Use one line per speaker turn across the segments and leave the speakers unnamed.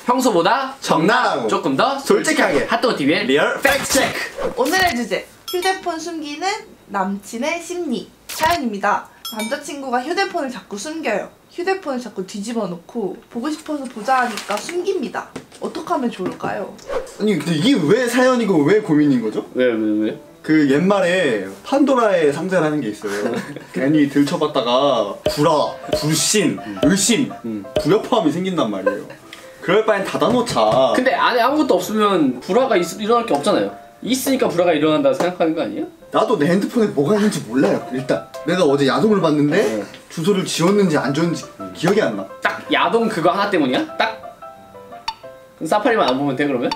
평소보다
적나라하고
조금 더
솔직하게
핫도그TV의
리얼 팩트체크.
오늘의 주제, 휴대폰 숨기는 남친의 심리 사연입니다. 남자친구가 휴대폰을 자꾸 숨겨요. 휴대폰을 자꾸 뒤집어 놓고 보고 싶어서 보자 하니까 숨깁니다. 어떻게 하면 좋을까요?
아니 근데 이게 왜 사연이고 왜 고민인 거죠?
왜?
그 옛말에 판도라의 상자라는 게 있어요. 괜히 들춰봤다가 불화, 불신, 의심, 불협화음이 생긴단 말이에요. 그럴 바엔 닫아놓자.
근데 안에 아무것도 없으면 불화가 일어날 게 없잖아요. 있으니까 불화가 일어난다 생각하는 거 아니에요?
나도 내 핸드폰에 뭐가 있는지 몰라요. 일단 내가 어제 야동을 봤는데 주소를 지웠는지 안 지웠는지 기억이 안 나.
딱 야동 그거 하나 때문이야? 딱? 사파리만 안 보면 돼 그러면?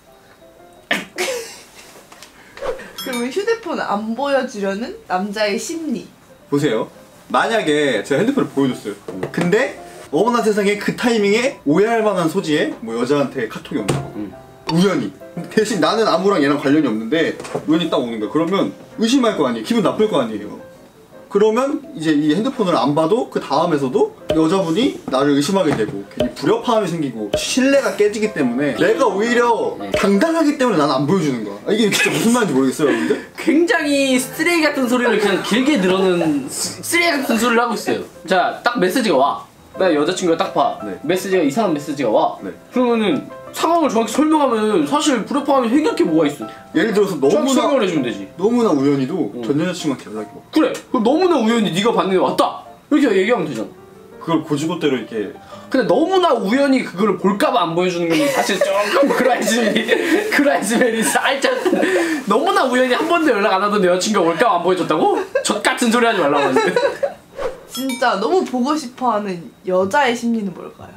그러면 휴대폰 안 보여주려는 남자의 심리.
보세요. 만약에 제가 핸드폰을 보여줬어요. 근데 어머나 세상에 그 타이밍에 오해할 만한 소지에 뭐 여자한테 카톡이 온다. 우연히. 대신 나는 아무랑 얘랑 관련이 없는데 우연히 딱 오는 거야. 그러면 의심할 거 아니에요. 기분 나쁠 거 아니에요. 그러면 이제 이 핸드폰을 안 봐도 그 다음에서도 여자분이 나를 의심하게 되고 괜히 불협화음이 생기고 신뢰가 깨지기 때문에 내가 오히려 당당하기 때문에 나는 안 보여주는 거야. 이게 진짜 무슨 말인지 모르겠어요, 여러분들?
굉장히 쓰레기 같은 소리를 그냥 길게 늘어놓는 쓰레기 같은 소리를 하고 있어요. 자, 딱 메시지가 와. 나 여자친구가 딱 봐.
네.
메시지가 이상한 메시지가 와.
네.
그러면은 상황을 정확히 설명하면 사실 불협화음이 해결할 게 뭐가 있어?
예를 들어서
정확히 설명을 해주면 되지.
너무나 우연히도 전 여자친구한테 연락이 와.
그래. 그럼 너무나 우연히 네가 봤는데 왔다. 이렇게 얘기하면 되잖아.
그걸 고지고대로 이렇게.
근데 너무나 우연히 그거를 볼까봐 안 보여주는 건 사실 조금 그라이즈멜이 살짝 너무나 우연히 한 번도 연락 안 하던 여자친구가 올까봐 안 보여줬다고? 젖같은 소리 하지 말라고 하는데.
진짜 너무 보고 싶어하는 여자의 심리는 뭘까요?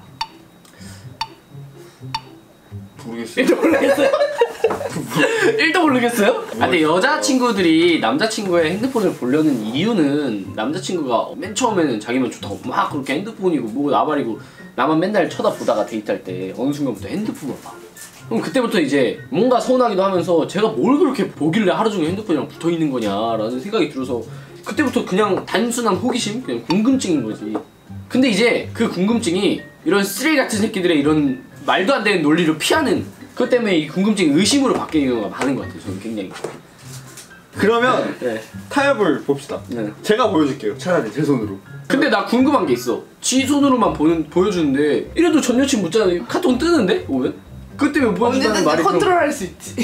모르겠어요.
1도 모르겠어요? 1도 모르겠어요? 아, 근데 여자친구들이 남자친구의 핸드폰을 보려는 이유는 남자친구가 맨 처음에는 자기만 좋다고 막 그렇게 핸드폰이고 뭐고 나발이고 나만 맨날 쳐다보다가 데이트할 때 어느 순간부터 핸드폰을 봐. 그럼 그때부터 이제 뭔가 서운하기도 하면서 제가 뭘 그렇게 보길래 하루 종일 핸드폰이랑 붙어있는 거냐라는 생각이 들어서 그때부터 그냥 단순한 호기심? 그냥 궁금증인 거지. 근데 이제 그 궁금증이 이런 쓰레기 같은 새끼들의 이런 말도 안 되는 논리를 피하는 그것 때문에 이 궁금증이 의심으로 바뀌는 경우가 많은 것 같아요. 저는 굉장히.
그러면
네.
타협을 봅시다.
네.
제가 보여줄게요. 차라리 제 손으로.
근데 나 궁금한 게 있어. 지 손으로만 보여주는데 이래도 전 여친 문자 카톡 뜨는데? 오면? 그것 때문에 보여준다는 말이
컨트롤할 수 있지.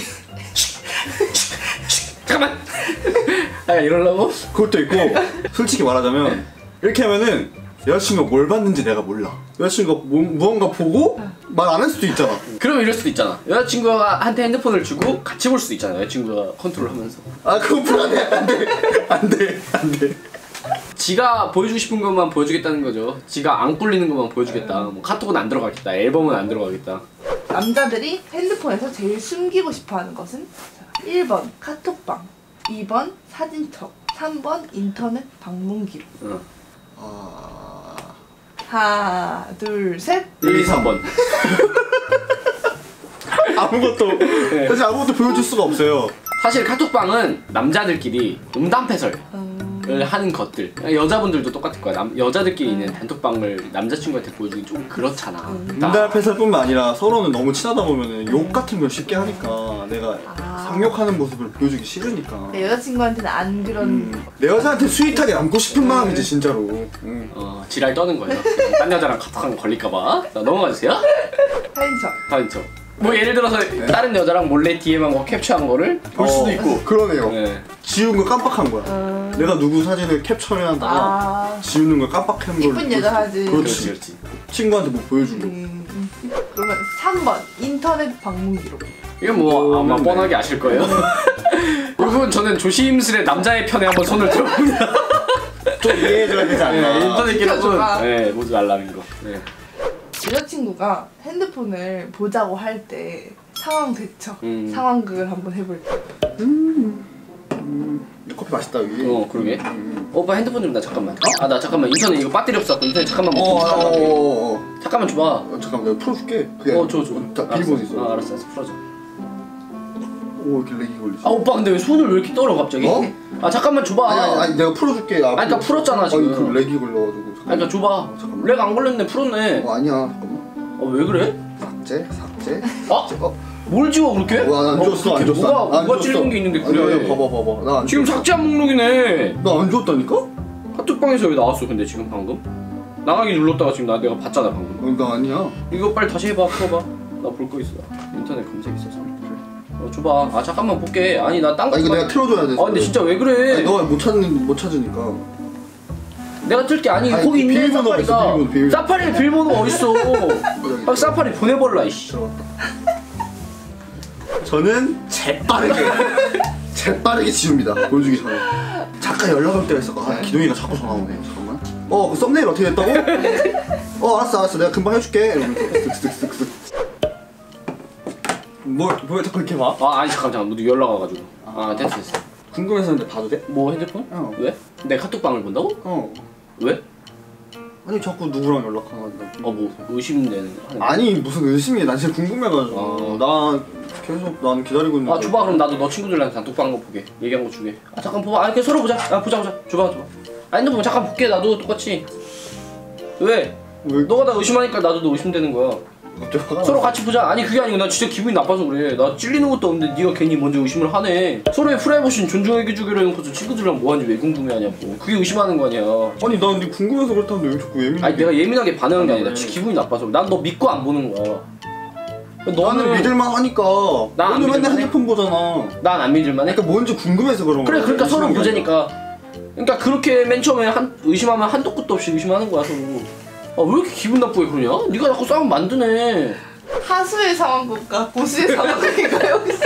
잠깐만! 아 이러려고?
그것도 있고 솔직히 말하자면 이렇게 하면은 여자친구가 뭘 봤는지 내가 몰라. 여자친구가 무언가 보고 말 안 할 수도 있잖아.
그럼 이럴 수도 있잖아. 여자친구가 한테 핸드폰을 주고 같이 볼 수도 있잖아. 여자친구가 컨트롤하면서.
아 그건 불안해. 안돼.
지가 보여주고 싶은 것만 보여주겠다는 거죠. 지가 안 꿀리는 것만 보여주겠다. 뭐 카톡은 안 들어가겠다. 앨범은 안 들어가겠다.
남자들이 핸드폰에서 제일 숨기고 싶어하는 것은 1번 카톡방, 2번 사진첩, 3번 인터넷 방문 기록. 하나, 둘, 셋.
1, 2, 3번.
아무것도
네.
사실 아무것도 보여줄 수가 없어요.
사실 카톡방은 남자들끼리 음담패설 하는 것들. 여자분들도 똑같을 거야. 여자들끼리 있는 단톡방을 남자친구한테 보여주기 좀 그렇잖아.
문달패설뿐만 아니라 서로는 너무 친하다 보면은 욕 같은 걸 쉽게 하니까 내가 상욕하는 모습을 보여주기 싫으니까.
내 여자친구한테는 안 그런.
내 여자한테 스윗하게 남고 싶은 마음이지 진짜로.
지랄 떠는 거예요. 딴 여자랑 카톡하는 거 걸릴까봐. 자, 넘어가주세요.
사진첩.
다음죠. 뭐 예를 들어서 다른 여자랑 몰래 DM한 거 캡처한 거를 볼 수도 있고.
그러네요.
네.
지운 거 깜빡한 거야. 내가 누구 사진을 캡처를 한다가 지우는 걸 깜빡한 걸.
이쁜 여자 사진.
그렇지. 친구한테 뭐 보여주고.
그러면 3번 인터넷 방문 기록.
이건 뭐 아마 뻔하게 아실 거예요. 이건 저는 조심스레 남자의 편에 한번 손을 들어봅니다.
좀 이해해줘야 되지 않나.
네, 인터넷 기록은
지켜줘라.
네, 보지 말라는 거. 네.
여자친구가 핸드폰을 보자고 할 때 상황 대처, 상황극을 한번 해볼게요.
커피 맛있다 여기.
그러게. 오빠 핸드폰 좀 나 잠깐만. 나 잠깐만 인터넷 이거 배터리 없어갖고 인터넷 잠깐만 못 잠깐만 줘봐.
잠깐만 내가 풀어줄게.
줘.
비밀번호 있어.
알았어 풀어줘.
오 이렇게 렉이 걸리지.
오빠 근데 왜 손을 왜 이렇게 떨어 갑자기? 잠깐만 줘봐.
아니 내가 풀어줄게.
그러니까 풀었잖아 지금.
그 렉이 걸려가지고.
그러니까 줘봐. 렉 안 걸렸네 풀었네.
아니야 잠깐만.
왜 그래?
삭제.
어? 뭘 지워 그렇게?
안 줬어 안 줬어.
뭐가 찔린 게 있는데 그래.
봐봐. 나 안
지금 삭제한 목록이네.
나안 줬다니까?
카톡방에서 왜 나왔어 근데 지금 방금? 나가기 눌렀다가 지금 내가 봤잖아 방금.
나 아니야.
이거 빨리 다시 해봐 풀어봐. 나 볼 거 있어. 인터넷 검색 있어서. 줘봐. 아 잠깐만 볼게. 아니 나 딴 거.
이거 내가 틀어줘야 돼.
아 근데 진짜 왜 그래?
너가 못 찾으니까.
내가 틀게 아니
아니,
거기 있네
비밀번호가 있어,
사파리가.
비밀번호.
사파리 비밀번호가 어딨어? 빨리 사파리 보내버라 이씨.
저는 재빠르게 지웁니다. 보여주기 전에. 잠깐 연락 올 때가 있어. 기동이가 자꾸 전화 오네. 잠깐만. 그 썸네일 어떻게 됐다고? 알았어. 내가 금방 해줄게. 이러면서 쓱쓱쓱쓱. 뭘 자꾸 이렇게 봐?
아니 잠깐 너 연락 와가지고. 됐어.
궁금해서 했는데 봐도 돼?
뭐 핸드폰? 왜? 내 카톡방을 본다고? 왜?
아니 자꾸 누구랑 연락하는데.
뭐 의심되는 거?
아니 무슨 의심이야. 난 진짜 궁금해가지고. 나 계속 난 기다리고 있는데.
줘봐 그럼 나도 너 친구들이랑 단톡방 거 보게. 얘기한 거 주게. 잠깐 봐봐. 그냥 서로 보자. 보자. 줘봐. 핸드폰 잠깐 볼게. 나도 똑같이. 왜? 너가 나 의심하니까 나도 너 의심되는 거야. 서로 같이 보자. 아니 그게 아니고 나 진짜 기분이 나빠서 그래. 나 찔리는 것도 없는데 네가 괜히 먼저 의심을 하네. 서로의 프라이버시는 존중해주기로 해놓고서 친구들이랑 뭐하는지 왜 궁금해하냐고. 그게 의심하는 거 아니야.
아니 나 근데 궁금해서 그렇다는데 왜 자꾸 예민해?
아니 내가 예민하게 반응한 게 아니라 진짜 기분이 나빠서. 난 너 믿고 안 보는 거야.
너는 믿을만 하니까.
난
너는 맨날
믿을만해?
핸드폰 보잖아.
난 안 믿을만해?
그러니까 뭔지 궁금해서 그런 거야.
그래 그러니까 서로 보자니까. 그러니까 그렇게 맨 처음에 의심하면 한도 끝도 없이 의심하는 거야 서로. 왜 이렇게 기분 나쁘게 그러냐? 네가 자꾸 싸움 만드네.
하수의 상황극과 보수의 상황극인가 혹시?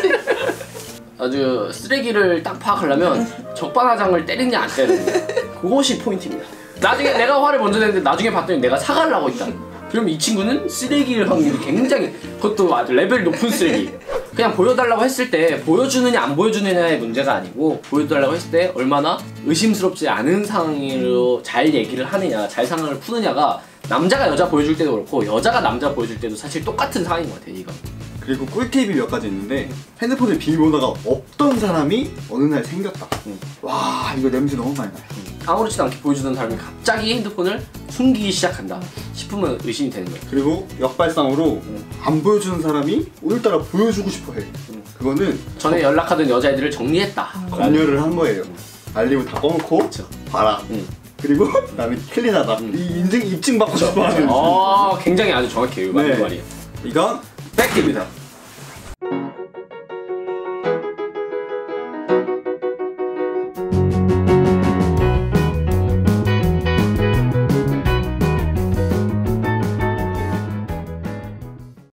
아주 쓰레기를 딱 파악하려면 적반하장을 때리냐 안 때리냐 그것이 포인트입니다. 나중에 내가 화를 먼저 냈는데 나중에 봤더니 내가 사과를 하고 있다. 그럼 이 친구는 쓰레기일 확률이 굉장히, 그것도 아주 레벨 높은 쓰레기. 그냥 보여달라고 했을 때 보여주느냐 안 보여주느냐의 문제가 아니고, 보여달라고 했을 때 얼마나 의심스럽지 않은 상황으로 잘 얘기를 하느냐, 잘 상황을 푸느냐가 남자가 여자 보여줄 때도 그렇고 여자가 남자 보여줄 때도 사실 똑같은 상황인 것 같아 이거.
그리고 꿀팁이 몇 가지 있는데, 핸드폰에 비밀번호가 없던 사람이 어느 날 생겼다. 와, 이거 냄새 너무 많이 나요.
아무렇지도 않게 보여주던 사람이 갑자기 핸드폰을 숨기기 시작한다 싶으면 의심이 되는 거야.
그리고 역발상으로 안 보여주는 사람이 오늘따라 보여주고 싶어 해. 그거는
전에 연락하던 여자애들을 정리했다.
검열을 한 거예요. 알림을 다 꺼놓고
그쵸.
봐라. 그리고 나는 클린하다. 이 입증 받고 싶어 하는.
굉장히 아주 정확해요. 맞는
네.
말이에요.
이건
팩트입니다.